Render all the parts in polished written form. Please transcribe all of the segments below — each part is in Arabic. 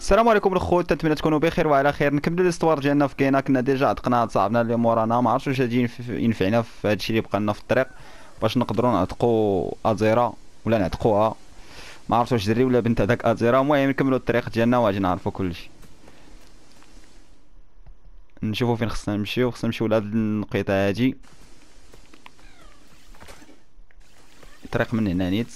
السلام عليكم الخوت، نتمنى تكونوا بخير وعلى خير. نكملوا الاستوار ديالنا في كاينه. كنا ديجا عتقنا هاد صاحبنا اللي مورانا، ما عرفتش واش غادي ينفعنا في هادشي اللي بقى لنا في الطريق باش نقدروا نعتقوا ازيرا ولا نعتقوها. ما عرفتش واش دري ولا بنت هذاك ازيرا. المهم نكملوا الطريق ديالنا وغادي نعرفوا كلشي، نشوفوا فين خصنا نمشيو. خصنا نمشيو لهاد النقيطه هادي، الطريق من هنا نيت.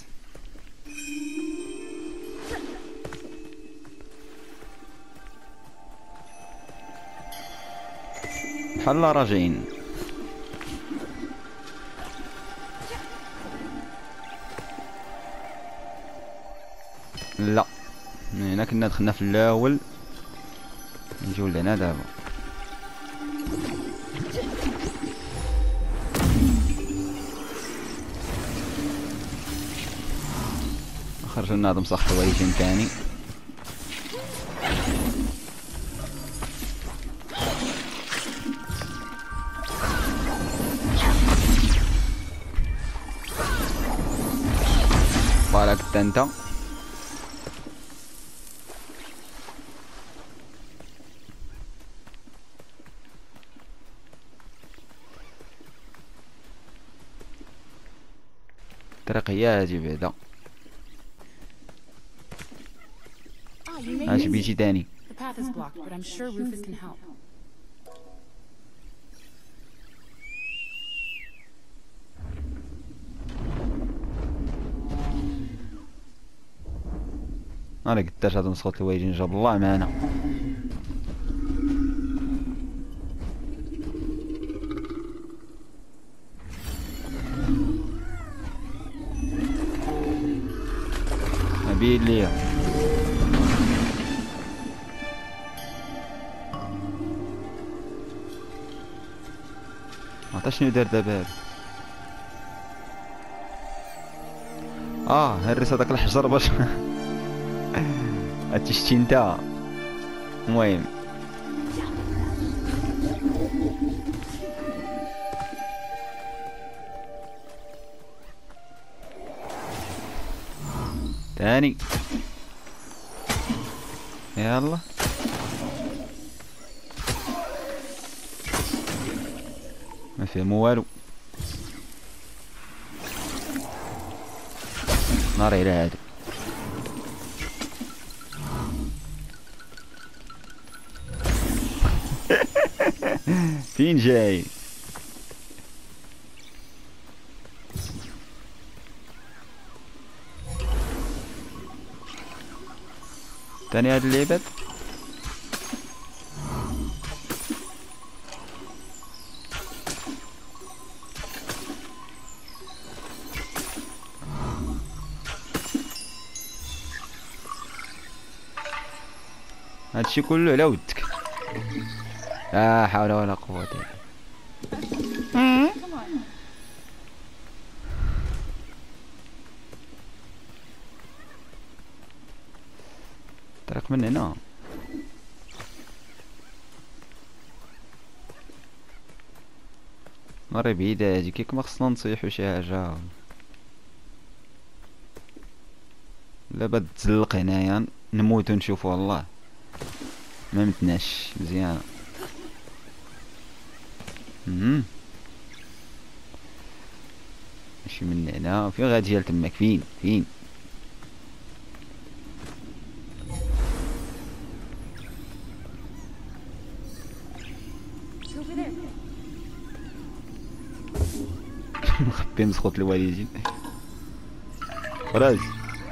بحال راجعين. لا، من هنا كنا دخلنا في الاول، نجيو لهنا دابا. خرجوا لنا هاد مسخ حوايجين تاني. بالك انت الطريق هي هادي بعدا. اش بيجي تاني؟ The path is blocked, but I'm sure Rufus can help. انا قلتاش هاد نسخة الوايجين جاب الله معانا. نبيل ليا عرفت شنو دار دابا. هرس هذاك الحجر باش هادشي شتي نتا. المهم تاني يلا. ما فهموا والو. ناري على هادو. فين جاي؟ تاني هاد اللعبات. هادشي كله على ودك. لا حول ولا قوة الا بالله. الطريق من هنا. مرة بعيدة هادي، كيك ما خصنا نصيحو شي حاجة لا بد تزلق هنايا نموتو نشوفو. الله ما متناش مزيانة. ماشي من هنا. فين غادي تماك؟ فين فين؟ مخبي مسخوط الوالدين. خلاص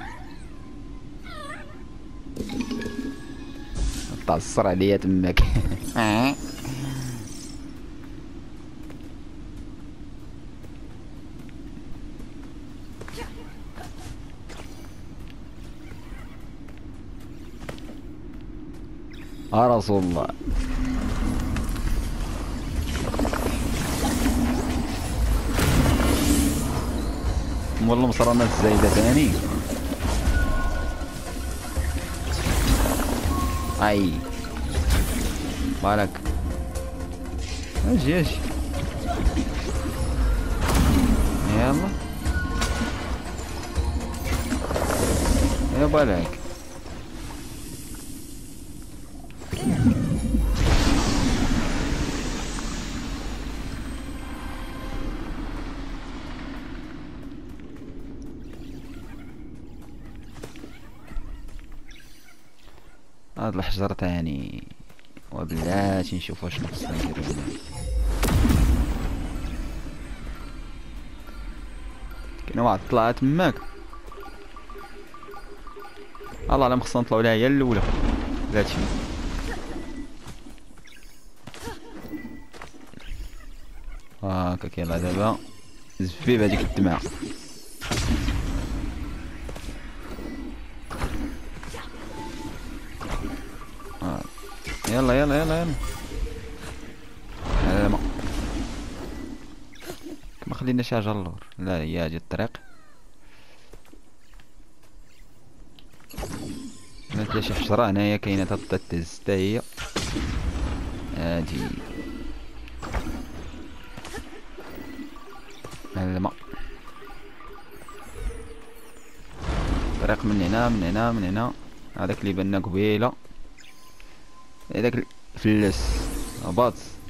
تعصر عليا تماك. رسول الله. والله مصرنا الزايدة تاني. اي بالك اجي اجي يلا يا بالك. هاد الحجر تاني، وبلاتي نشوف واش خصنا نديرو هنا. كاينه واحد الطلعه تماك، الله اعلم خصنا نطلعو لها هي الاولى. بلاتي هاكاك. يلا دابا زفي بهاديك الدمعه. يلا يلا يلا يلا. لا ما خليناش حاجه اللور. لا هي هادي الطريق. ما شي حجره هنايا كاينه تهز حتى هي هادي. الماء الطريق من هنا من هنا من هنا. هذاك اللي بنا قبيله، هذاك الفلاس هبط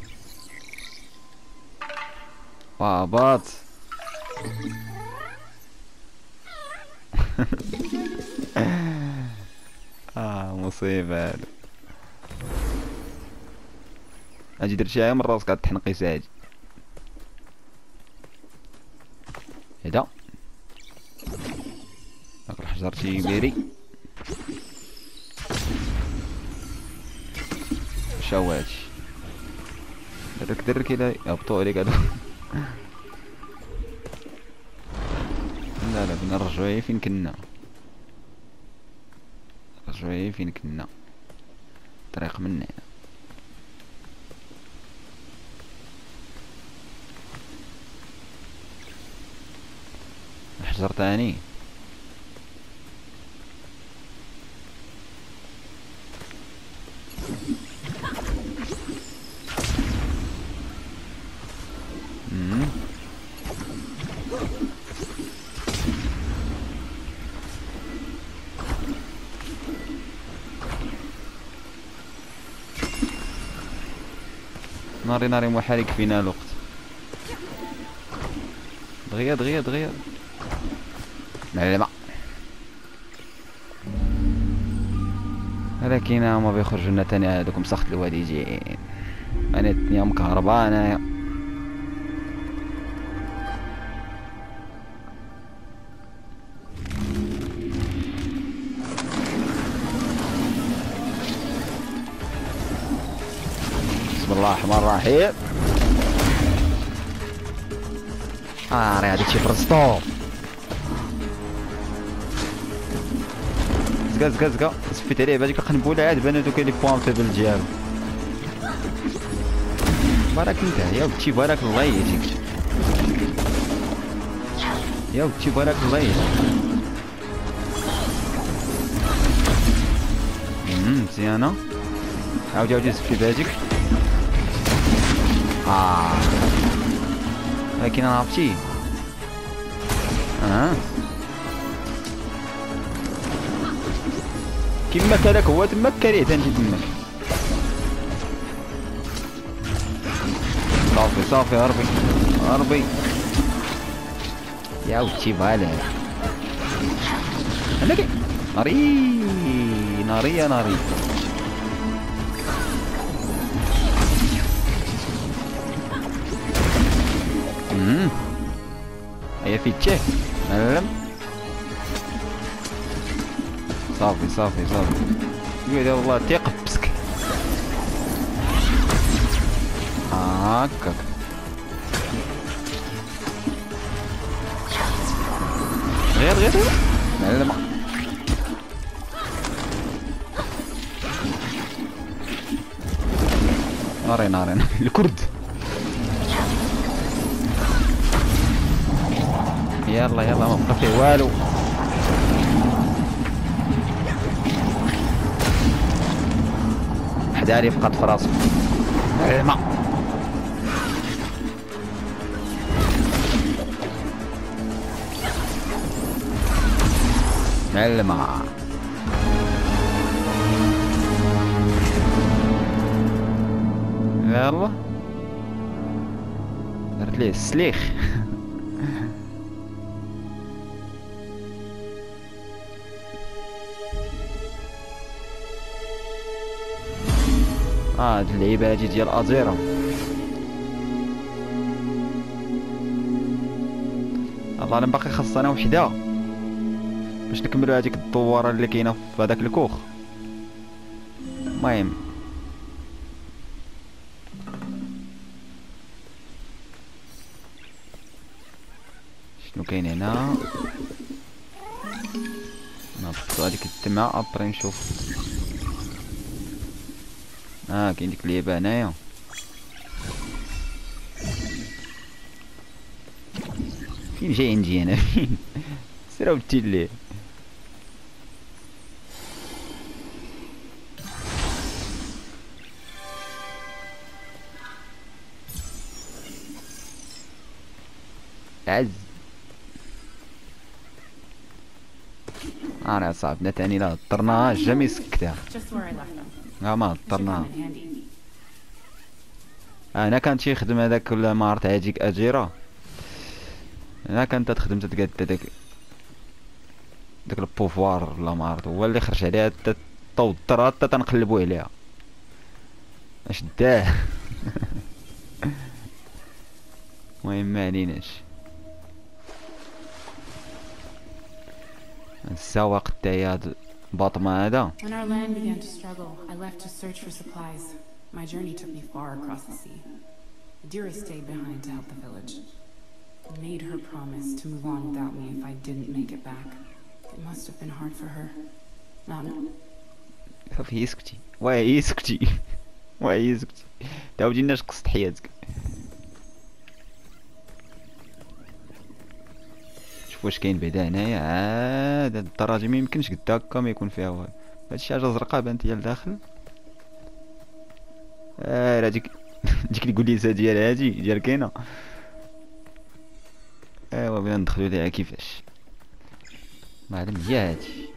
وهبط. مصيبه هادو. اجي درت شي من راسك قاعد تحنقيس. هادي هدا داك الحجر تيبيري. شاو هادشي درك الى يهبطو عليك هادو. لا لا بنا نرجعو فين كنا، نرجعو فين كنا. الطريق من هنا. حجر تاني. ناري ناري محرك فينا الوقت. دغيا دغيا دغيا معلمة. ولكن هما بيخرجوا لنا تاني هادوك مسخت الوالدين. انا الدنيا مكهربا انايا. بسم الله الرحمن الرحيم. راه هاديك شي فرستو. زكا زكا زكا سفيت عليه بهاديك القنبله. عاد بان هادوك لي بوانتابل ديالو. بارك انت يا ودي بارك الله يهديك. يا ودي بارك الله يهديك. مزيانه. عاودي عاودي سفي بهاديك. ولكن انا عرفتي كيما كان هو تماك كرهت انت تماك. صافي صافي هربي هربي يا ودي. فوالا انا كي ناري ناري يا ناري. هيا في تشيك معلم. صافي صافي صافي. قول والله تيق بسك هاكاك. غير غير معلم. ناري ناري الكرد. يلا يلا ما بقى فيه والو. حداري فقط في راسه الماء. الماء. يلا درت ليه السليخ. هاد اللعيبه هادي ديال ازيرا. الله اعلم باقي خاصنا وحده باش نكملوا هذيك الدواره اللي كاينه في هذاك الكوخ. المهم شنو كاين هنا؟ نهبطو هاديك الدمعة ابري نشوف. كاين ديك اللعيبة هنايا. فين جاي نجي انا؟ فين سير ودي ليه. عز انا صاحبنا تاني لا هضرناها جا ما يسكتها. Just where I left them. ما It should come هضرناها. in handy. هنا كان تيخدم هذاك ولا ما عرفت هاديك اجيرة. هنا كانت تخدم تتقاد داك البوفوار ولا ما عرفت هو اللي خرج عليها توضرها حتى تنقلبو عليها. اش داه. المهم ما عليناش. السواق تاعي هاد باطمة هذا. When our land began to struggle, I left to search for supplies. My journey took me far across the sea. Adira stayed behind to help the village. I made her promise to move on without me if I didn't make it back. It must have been hard for her. Not صافي اسكتي واه اسكتي واه اسكتي تعاودي لناش قصة حياتك. شوف واش كاين بعدا هنايا. هاد الدراجة ميمكنش قد هكا ما يكون فيها والو. هادشي حاجة زرقاء بانت هي لداخل. راه ديك الكوليسة ديال هادي ديال كاينة. ايوا بغينا ندخلو ليها كيفاش ما علم هي هادي.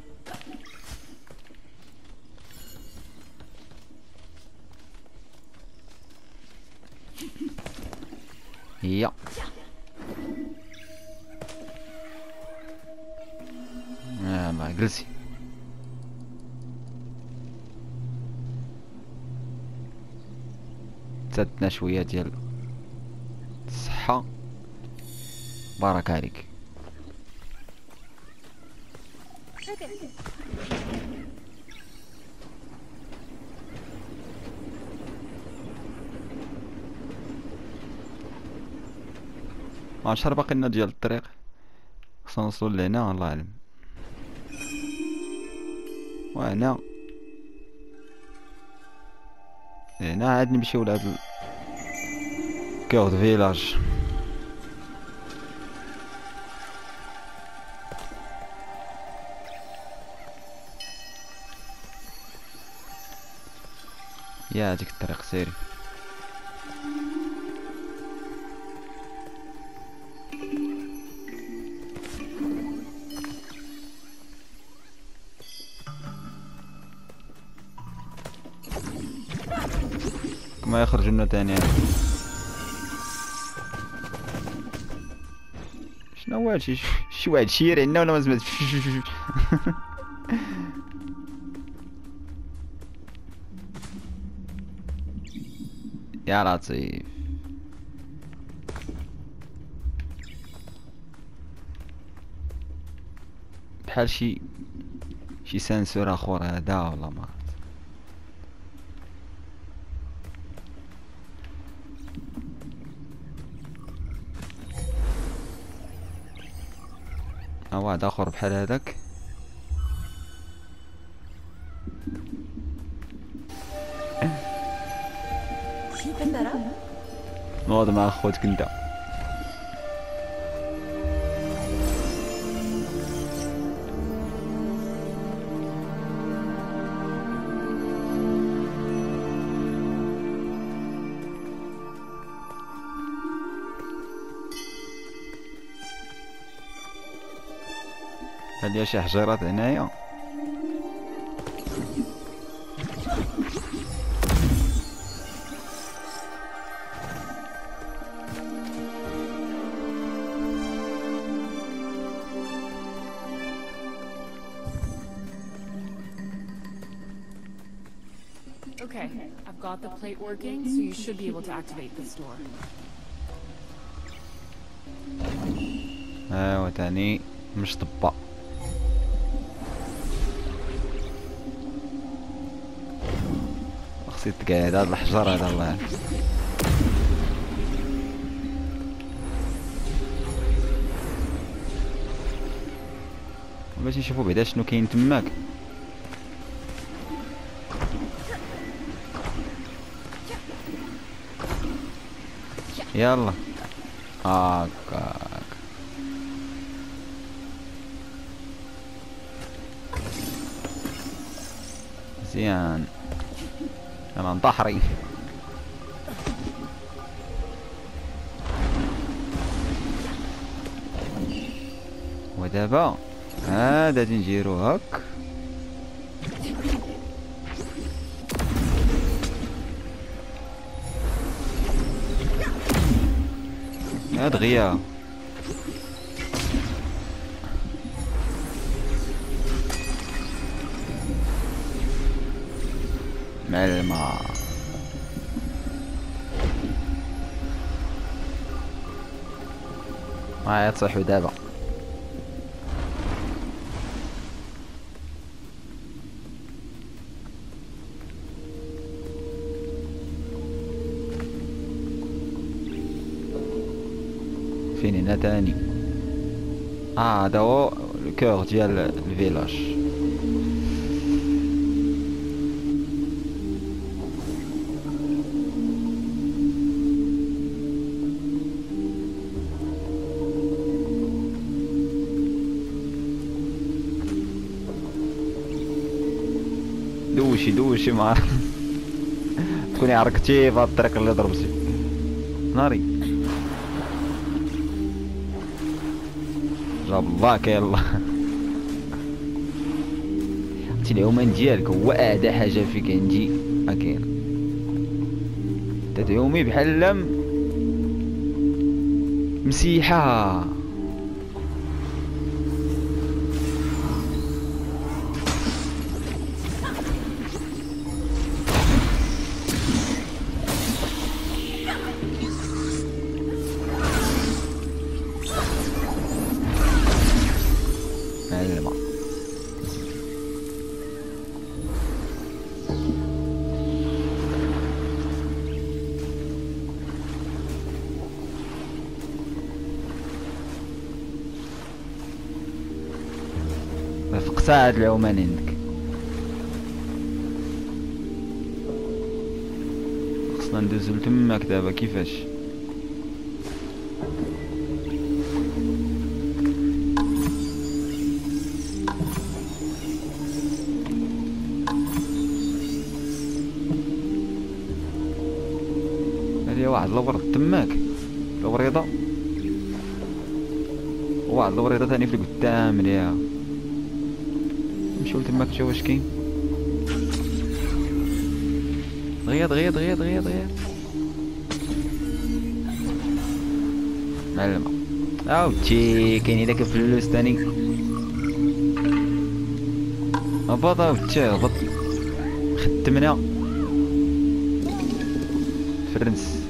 هي ما جلسي. زادنا شوية ديال الصحة بارك عليك. شحال باقي لنا ديال الطريق؟ خصنا نوصلو لهنا الله اعلم. وهنا هنا عاد نمشيو لهاد كور دو فيلاج. يا هاديك الطريق سيري. ما يخرج لنا تاني. شنو هو هادشي؟ شي واحد شير عندنا ولا ما سمعت؟ يا لطيف. بحال شي سانسور اخر هذا ولا ما عرفت. واحد اخر بحال هذاك. نوض مع خوتك انت. هادي شي حجيرات هنايا. Okay, I've I've got the plate working, so you should be able to activate this door. ايوا تاني مش طبا. خصني تقعد هاد الحجر هذا الله يعافيك. باش نشوفو بعدا شنو كاين تماك. يلا هاكاك مزيان. انا انطحري. ودابا هذا غادي نديرو هاك. دغيا مع الماء. هاي تصيحو دابا. فين هنا تاني؟ هذا هو الكور ديال الفيلاج. دوشي ما تكوني عركتي في هاد الطريق اللي ضربتي ناري. جاب الله يلا. قلت العومان ديالك هو اعدى حاجه فيك عندي ما كاين. تدعومي بحال لم مسيحه. فقساعد العومان عندك. خصنا ندوزو لتماك دابا كيفاش؟ هادي واحد الورد تماك الوريضة، واحد الوريضة ثاني في القدام ليها. نمشيو لتماك نشوف واش كاين. دغيا معلمة. عاودتي كاين هداك الفلوس تاني. هبط عاودتي هبط. خدمنا فرنس.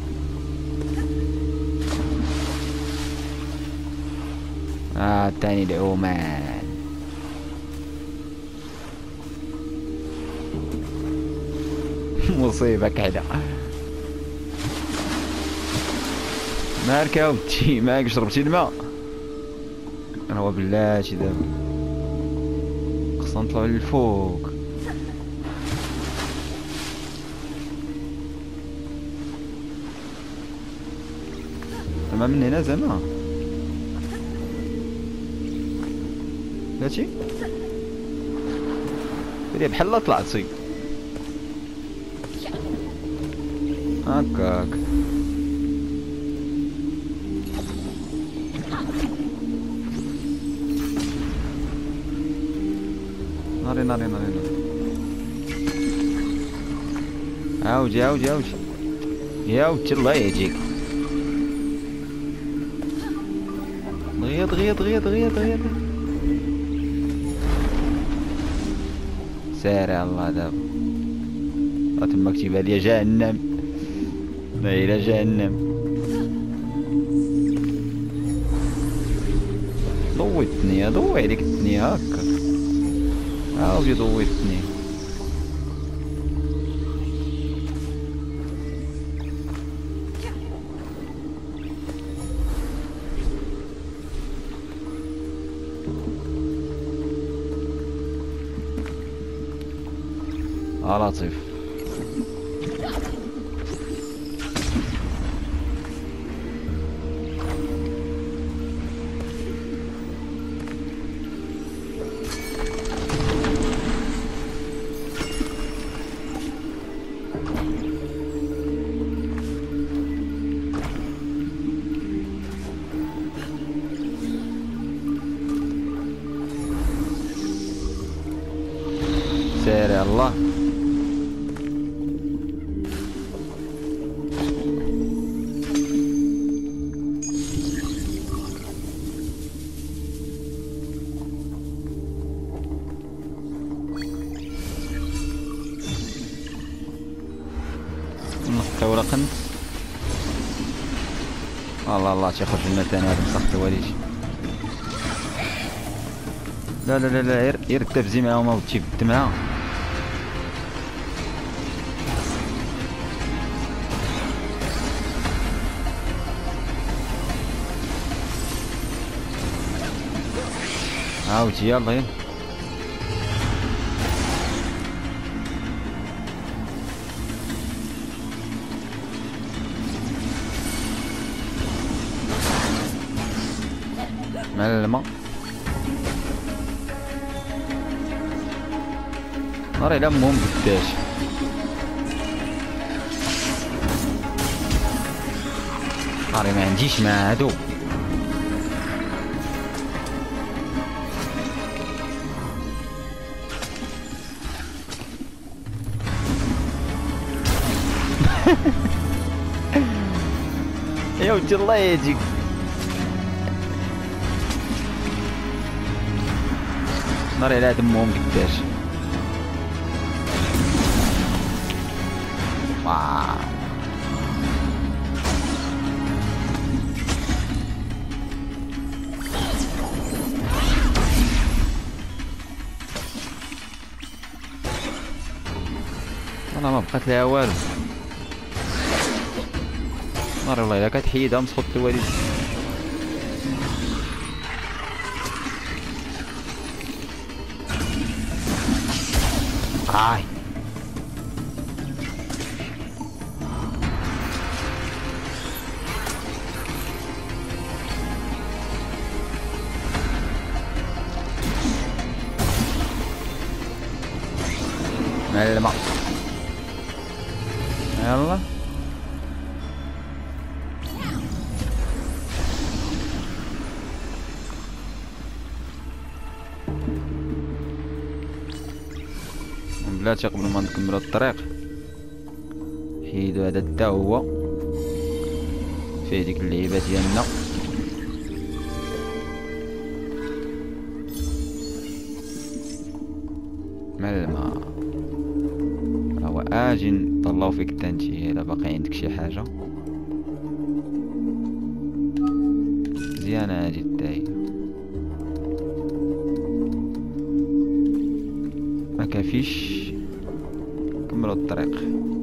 تاني العومان. مصيبة كحلة. مالك عاودتي مالك شربتي الماء؟ انا هو بلاتي دابا خصنا نطلعو للفوق. زعما من هنا زعما بلاتي بلي بحال طلعتي هكاك. ناري عاودي يا ودي الله يهديك. دغيا سارع الله دابا. راه تما كتبها ليا جهنم، ما الى جهنم. ضويتني، ضوي عليك الدنيا هكا، عاودي ضويتني. لطيف. سير الله. نحطيو رقم. الله الله تيخرج لنا ثاني هذا مسخ التواليج. لا لا لا لا، غير التفزي معاهم او تيبد معاه. عاودي يلا يلا. معلمة ناري لا مهم قداش. ناري ما عنديش مع هادو. يا ودي الله يهديك. ناري لا دمهم قداش. واو والله ما بقات لها والو. ناري والله الا كتحيدها مسخوط الوالد. هاي معلمة يلا. بلاتي قبل ما نكملو الطريق حيدو هذا حتى هو فيه ديك اللعيبه ديالنا. معلمة هو اجي نطلعو فيك التنتي الا باقي عندك شي حاجه مزيانه هادي الداية. ما كافيش كملوا الطريق.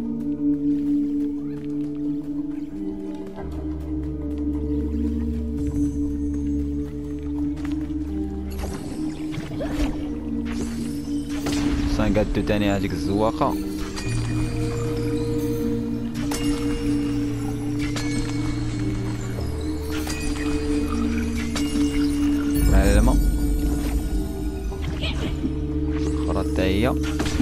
سانقادو تاني هاديك الزواقه. معلمة اخرى حتى هي.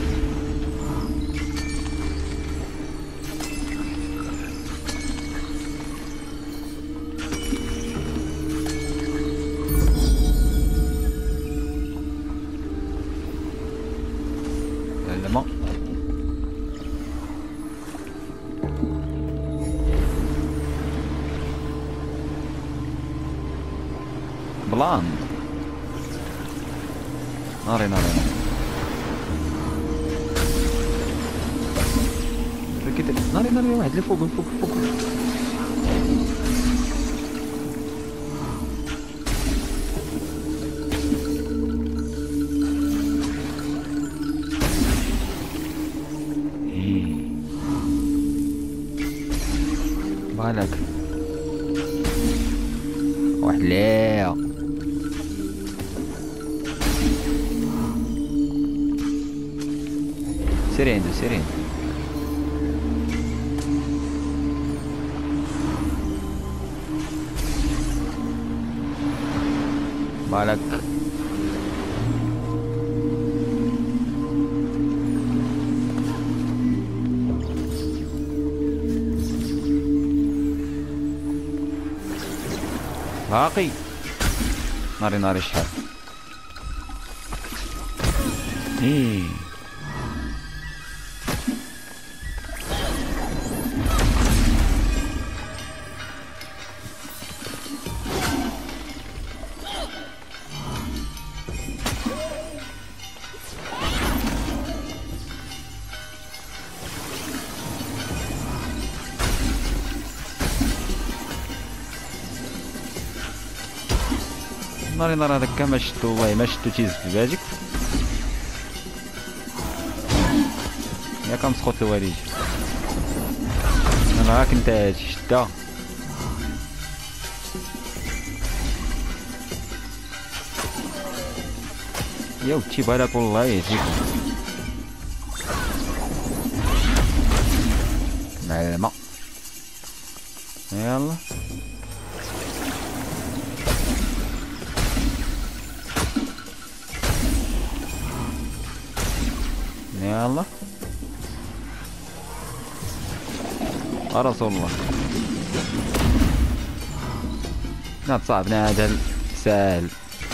معلمة بلان. ناري ناري ناري. كيدير ناري ناري واحد اللي فوق فوق فوق. بالك واحد لا سيري عنده سيري عنده. بالك باقي ناري ناري شحال ناري ناري. هذاك ما شفتو والله ما شفتو تيزف في بالك ياك مسخوط الواليد. انا راك انت هادشي شدا يا ودي. بالك والله يهديك معلمة. يلا يلا رسول الله. لا صعبنا هذا سهل.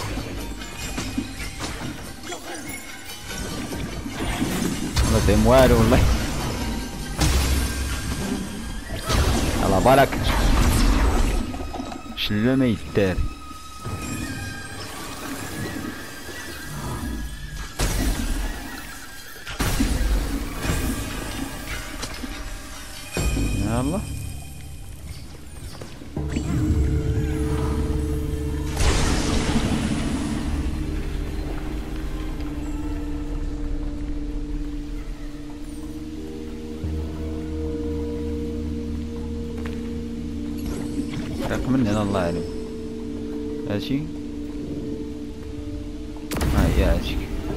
ما فهم والو والله. يلا بالك شلو ما يدار. يلا راك من هنا الله اعلم. هادشي ها هي هادشي.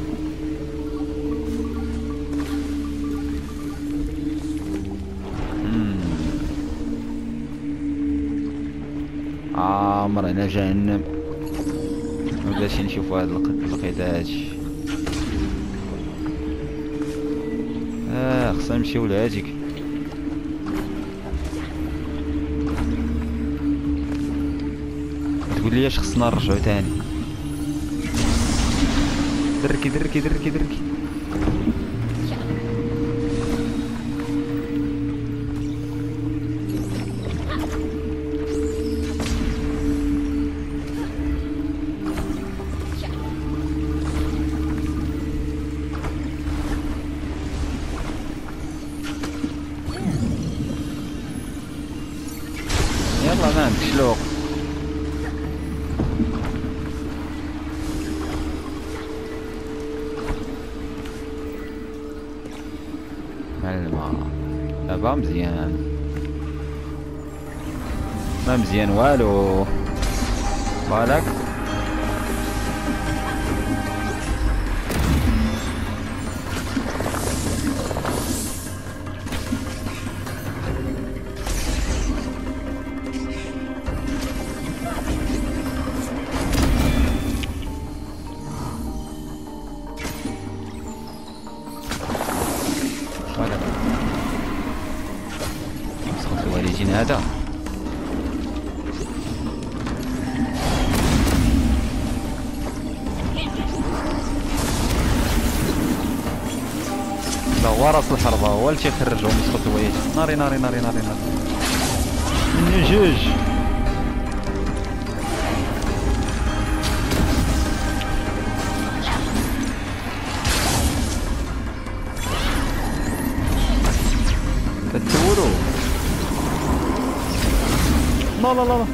عامرنا جهنم. مبقاش نشوفو هاد القطاج. خصنا نمشيو لهاديك. تقول لي اش خصنا نرجعو تاني. دركي دركي دركي دركي. يلا ما عندكش الوقت. معلمة دابا مزيان ما مزيان والو. بالك مسخوط الوالدين هذا. لا هو راس الحربة هو اللي تيخرجو مسخوط الوالدين. ناري ناري ناري ناري ناري مني جوج. لا لا لا.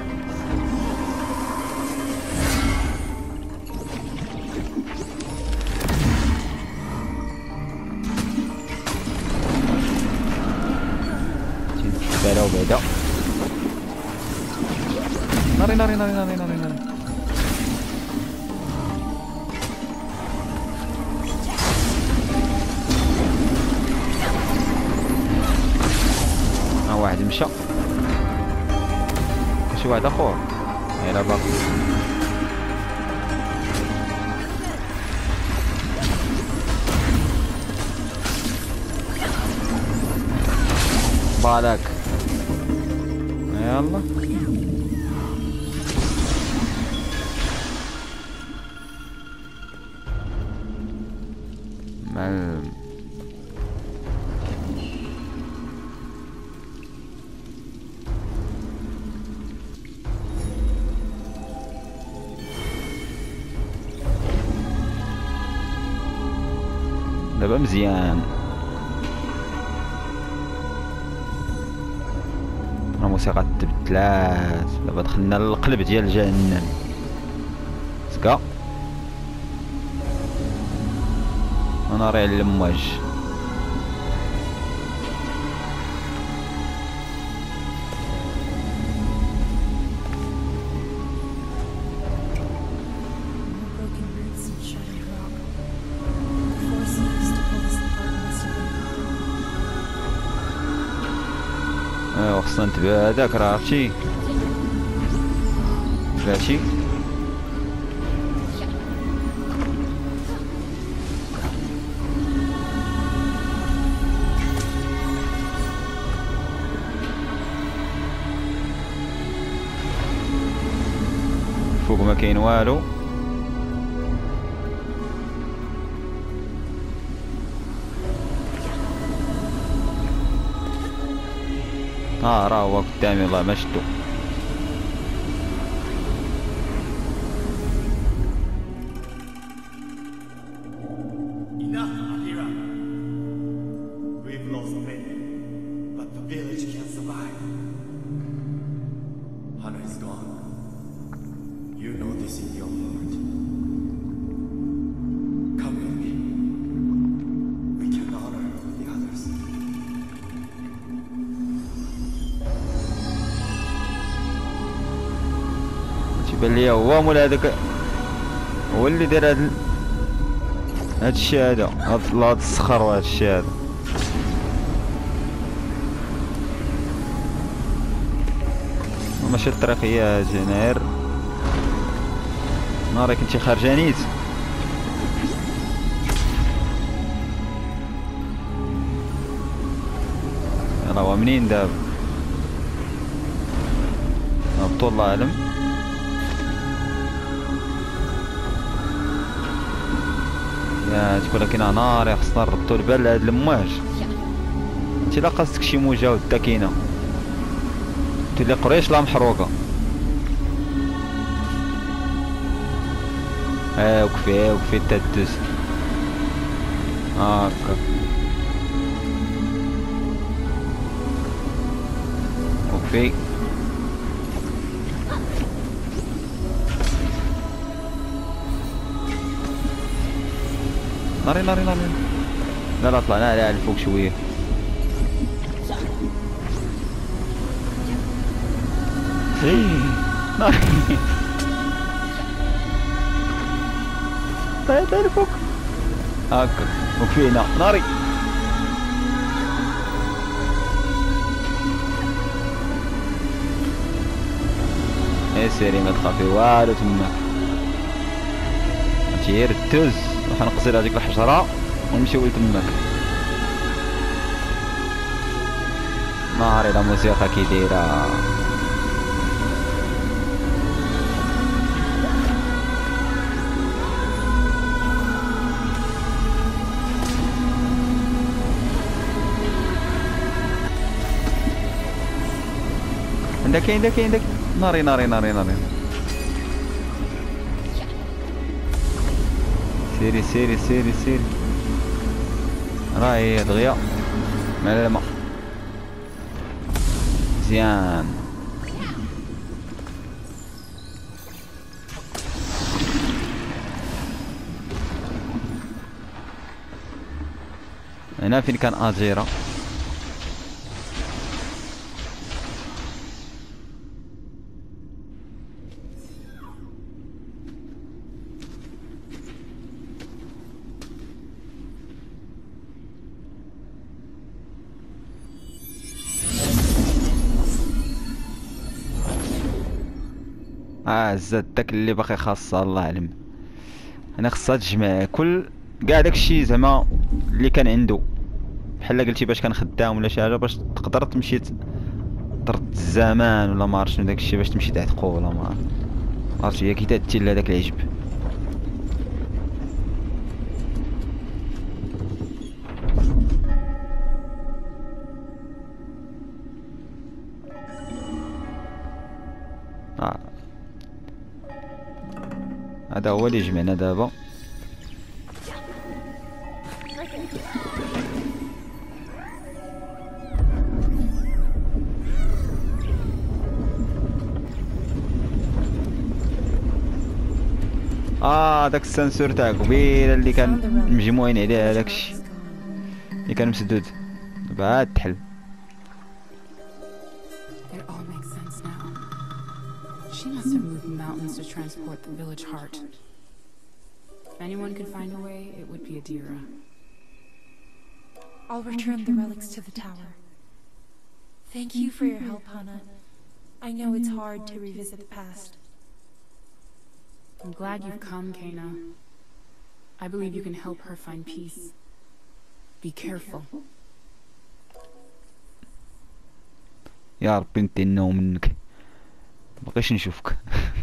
بعدا وبعدا. ناري ناري ناري ناري ناري ناري. ها واحد مشى. شي واحد اخر. يلا باقي. بالك. يلا. دابا مزيان. الموسيقى تبدلات. دابا دخلنا للقلب ديال جهنم. سكا انا راه على الامواج. خصنا نتبع هداك راه عرفتي بلاتي. فوق ما كاين والو. راه هو قدامي والله ما شفتو. Enough, Akira. We've lost many, but the village can't survive. Hana is gone. You know this in your heart. Come with me. We can honor the others. تيبان ليا هو مول هذاك هو اللي دار هاد الشي هذا. هاد الصخر وهاد الشي هذا. ماشي الطريق هي هادي ناير. ناري كنتي خارجة نيت. يلا هو منين دابا؟ هبطو الله اعلم. يا تقول لك كاينه نار. خصنا نردو البال لهاد الامواج. انت لا قاصدك شي موجه ودا كاينه تولي قريش لا محروقه. وكفي تدوز هاكا. وكفي ناري ناري ناري. لا لا طلعنا عليها الفوق شويه. ناري. طلعت الفوق هاكا وكفينا. ناري يا سيري ما تخافي والو تماك. غير دوز وحنقصر هذيك الحجره ونمشيو لتماك. ناري لا موسيقى كي دايره. كاين داك ناري ناري ناري ناري. سيري سيري سيري سيري. راهي دغيا معلمة مزيان. هنا فين كان اجيرا. زاد داك اللي باقي خاصها الله اعلم. انا خصها تجمع كل كاع داكشي زعما اللي كان عنده، بحال قلتي باش كان خدام ولا شي حاجه باش تقدر تمشي ترد الزمان ولا ما عرفتش داكشي باش تمشي تعتقو ولا ما عرفتش هي كي تاتي لهداك العجب. هذا هو اللي جمعنا دابا. داك السنسور تاع قبيله اللي كان مجموعين عليه داكشي اللي كان مسدود دابا عاد تحل. It all makes sense now. She must have moved mountains to transport the village heart. If anyone could find a way, it would be Adira. I'll return the relics to the tower. Thank you for your help, Hana. I know it's hard to revisit the past. I'm glad you've come, Kena. I believe you can help her find peace. Be careful. يا ربي نتناو منك مبقيش نشوفك.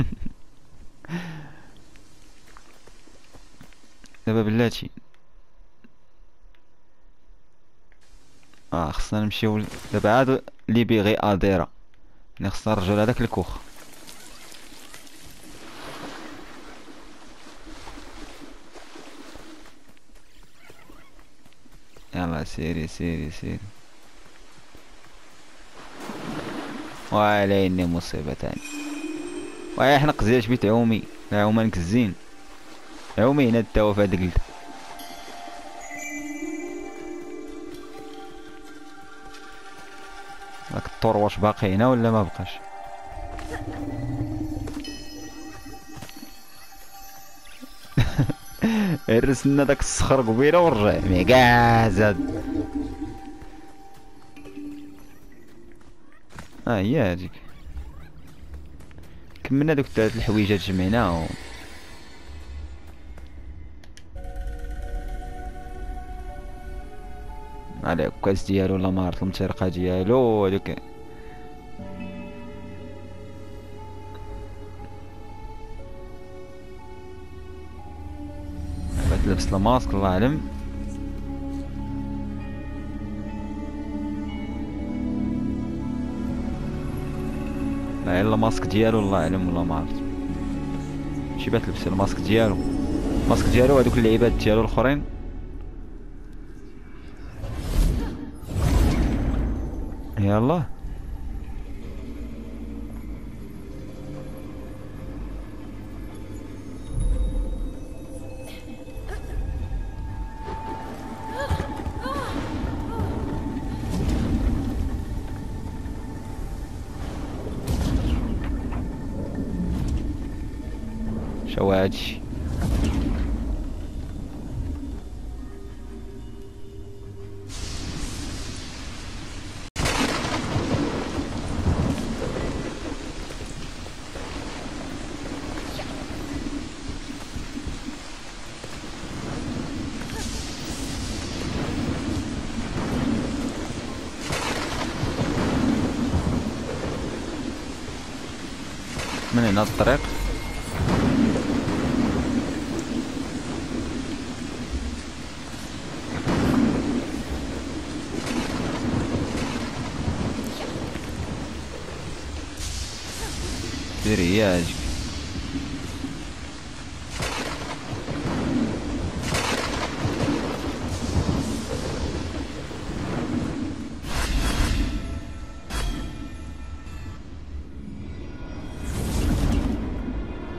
دابا بلاتي خصنا نمشيو دابا عاد اللي بيغي اديرا، يعني خصنا نرجعو لهداك الكوخ. يلا سيري سيري سيري. وعليني مصيبة تاني. ويا حنا قزياش بيت عومي عوما نكزين عومي هنا تاوا في هاديك داك الطور واش باقي هنا ولا ما بقاش؟ رسلنا داك الصخر قبيله ورجع مي كاع زاد. هي هاديك كملنا دوك 3 الحويجات جمعناهم. على الكاس ديالو ولا ما عرفت المطرقه ديالو هذوك. بعد لبس الماسك الله اعلم. لا الا الماسك ديالو الله اعلم والله ما عرفت. شي بات لبس الماسك ديالو، الماسك ديالو هذوك اللعيبات ديالو الاخرين. يلا شو هادشي؟ من هنا الطريق. ديري هي هاجيك.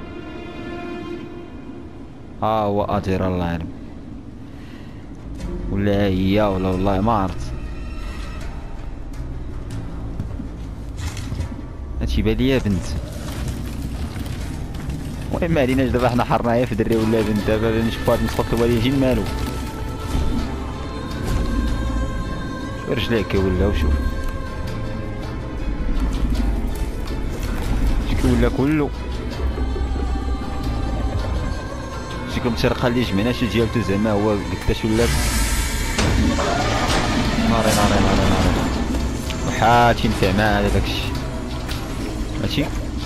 هو أدير الله يعلم. ولا هي ولا والله ما عرفت. هادشي بالي بنت. المهم ما عليناش، دابا حنا حرناها في دري ولا بنت. دابا نشوفو هاد مسخوط الوالدين مالو. شوف رجليه كيولاو، شوف اش كيولا كلو. شكون مسرقه اللي جمعنا شي ديالتو زعما هو قداش ولات. ناري ناري ناري ناري وحال تينفع معاه هذا داكشي ماشي.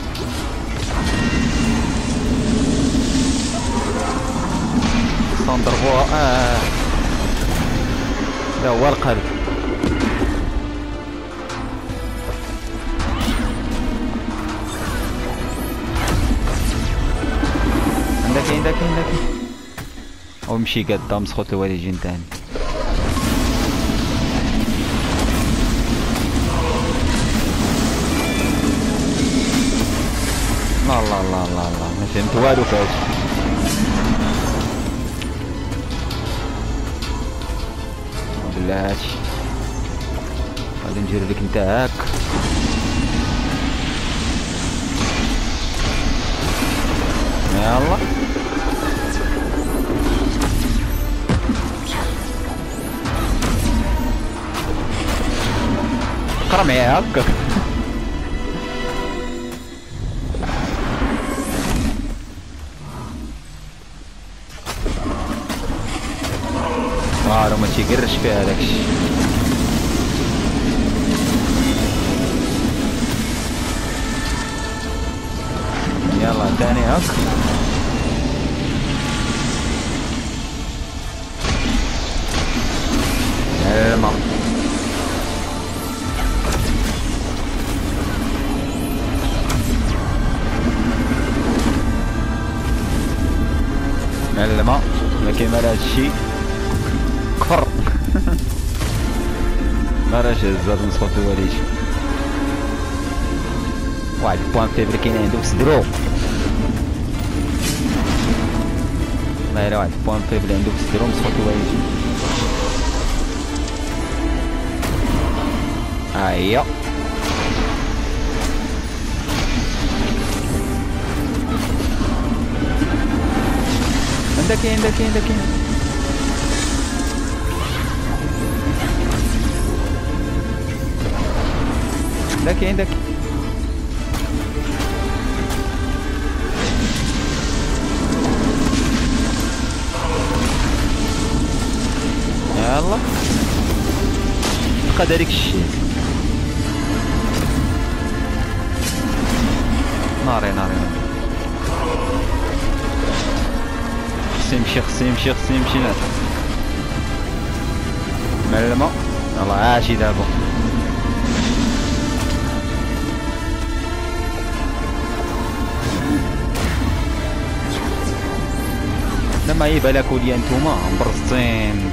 نضربوها لا هو القلب. عندك او مشي قدام مسخوط الوالدين تاني. لا لا لا لا لا ما فهمت والو فهادشي. بلاتي غادي ندير لك انت هاك. يلا قرا معايا هكا. راه ما تيقرش فيها داكشي. يلا تاني هاك. الماء الماء ما كيمال هادشي كفر. ما راش هزات نسخط الواليد. واحد البوان فيبر كاين عندو في صدرو. ما الا واحد البوان فيبر عندو في صدرو نسخط الواليد. هيا عندك يلا بقى دارك الشيء. ناري خصي يمشي ناس معلمة. يلا عاشي دابا. لما يبالكوا ليا نتوما مبرزطين.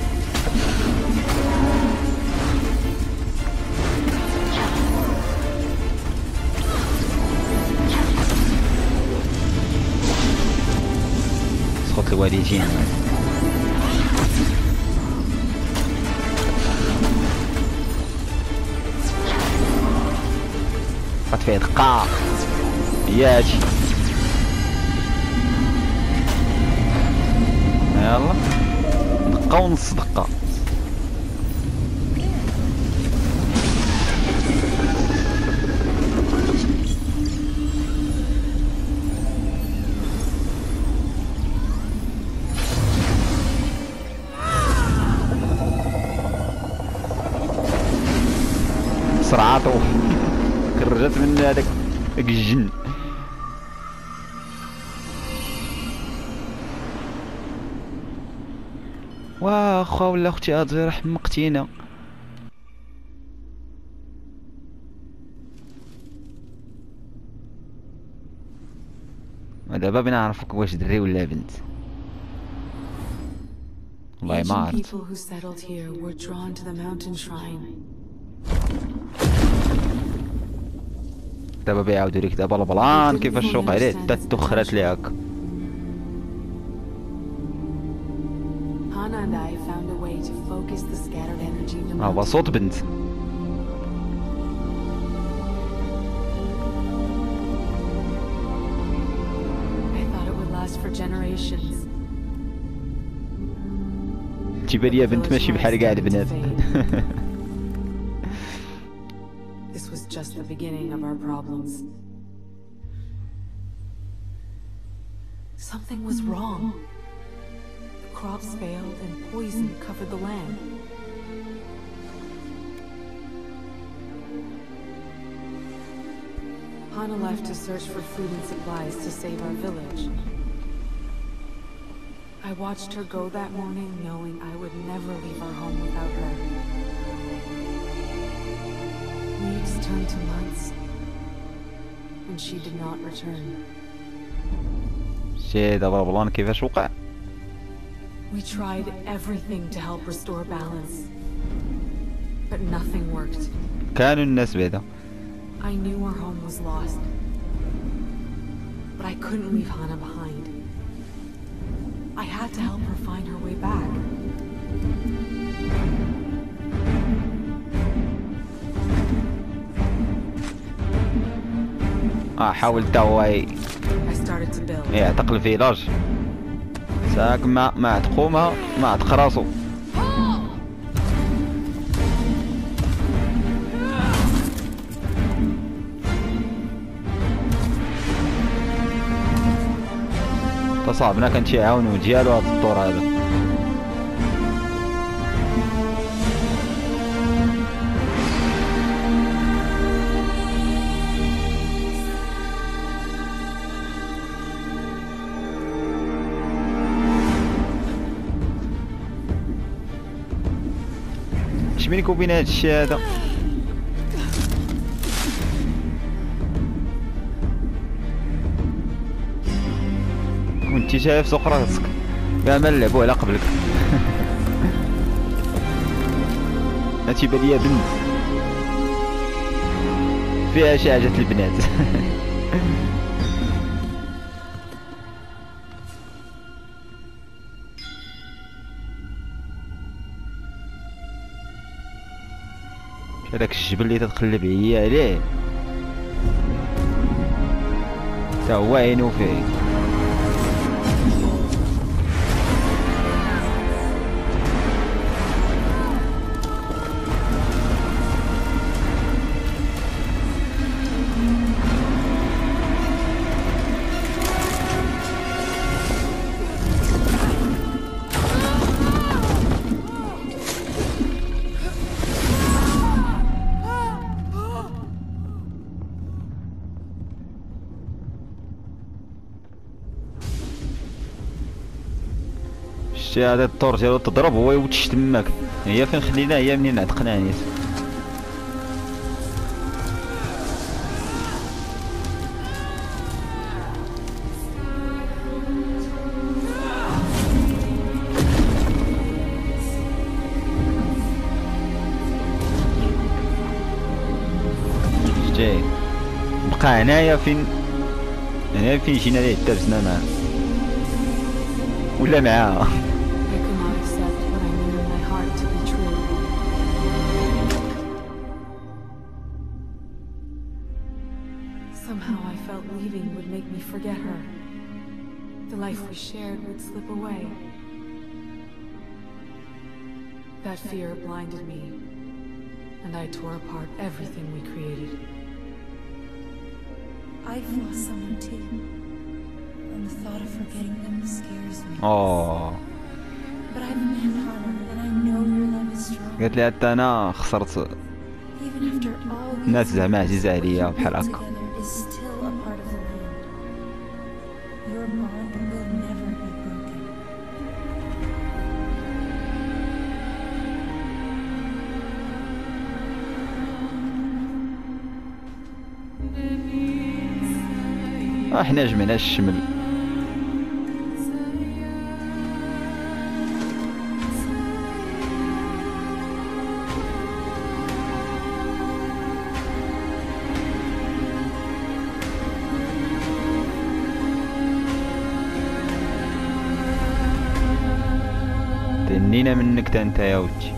سخط الوالدين قد فيه دقة ياجي. يلا دقة ونص دقة. صرعاتو كرجت من هذاك الجن. واخا ولا اختي هاد راه حمقتينا. دابا بنعرفك واش دري ولا بنت. والله ما عرفت. People who settled here were drawn to the mountain shrine. دابا بيعاودوا لك دابا البلان كيفاش السوق عليه حتى تدخرات ليه هكا. Hana and I found a way to focus the scattered energy of the هو mountain. صوت بنت. I thought it would last for generations. تيبان ليا بنت ماشي بحال كاع البنات. This was just the beginning of our problems. Something was wrong. The crops failed and poison covered the land. Hana left to search for food and supplies to save our village. I watched her go that morning knowing I would never leave our home without her. Weeks turned to months, and she did not return. شي دابا البلان كيفاش وقع؟ We tried everything to help restore balance, but nothing worked. كانوا الناس بعدا. I knew our home was lost, but I couldn't leave Hana behind. I had to help her find her way back. حاول تا هو I started to build. يعتق الفيلاج. ساك ما عتقو ما عتق راسو. صاحبنا كان تيعاونو ديالو هاد الدور هذا. اش بينك وبين هاد الشي هذا؟ كنتي شايف سوق راسك كاع ما نلعبو على قبلك. هاتي باليا بنت فيها شي حاجة البنات. هذاك الجبل اللي تتقلب هي عليه تا هو عينو فيه. شتي هذا الطور ديالو تضرب هو يوتش تماك. هي فين خلينا هي منين عتقنا نيت. شتي بقى هنايا فين جينا ليه دابزنا معاه ولا معاها. I could not accept what I knew in my heart to be true. Somehow I felt leaving would make me forget her. The life we shared would slip away. That fear blinded me, and I tore apart everything we created. I've lost someone too, and the thought of forgetting them scares me. اوه But I've met Hana, and I know your love is strong. قالت لي حتى انا خسرت Even after all these الناس زعما عزيزة years, عليا what we بحال built هكا. together is still a part of the land. Your bond will never be broken. احنا جمعنا الشمل. دنينا منك تا انت يا ودي.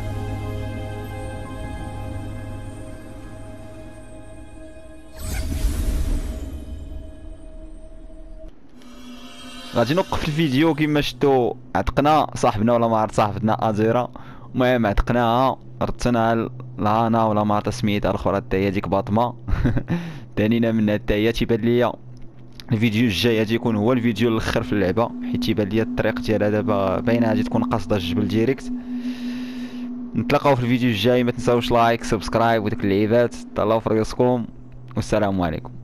غادي نوقف الفيديو كما شفتوا. عتقنا صاحبنا ولا ما عرفت صاحبتنا ازيرا. المهم عتقناها ردتنا لهانا ولا ما عرفت سميتها الاخرى حتى هي ديك باطمه. دانينا منها حتى هي. تيبان ليا الفيديو الجاي غادي يكون هو الفيديو الاخر في اللعبه، حيت تيبان ليا الطريق ديالها دابا باينه غادي تكون قاصده الجبل ديريكت. نتلاقاو في الفيديو الجاي. ما تنساوش لايك سبسكرايب وديك اللعيبات. تهلاو في راسكم والسلام عليكم.